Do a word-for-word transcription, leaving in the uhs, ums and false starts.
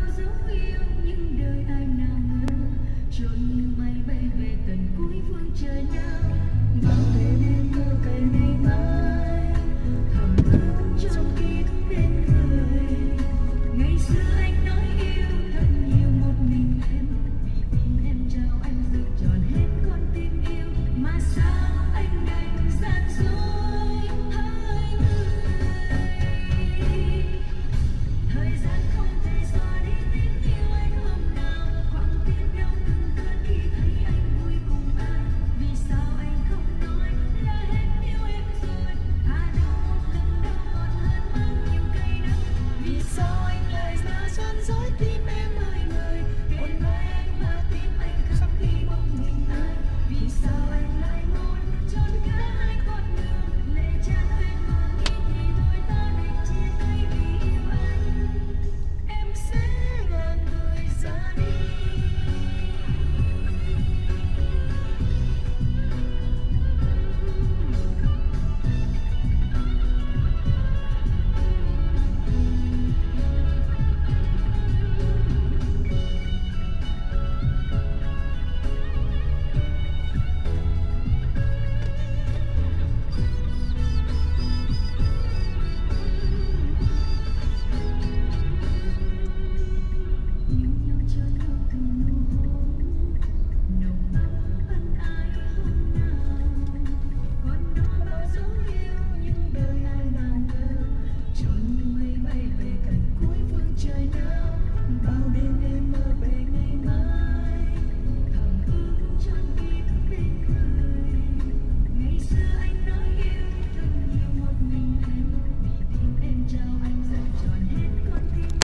dấu yêu nhưng đời ai nào ngờ trôi như mây bay về tận cuối phương trời nào. Bao ngày đêm mưa cày ngày vắng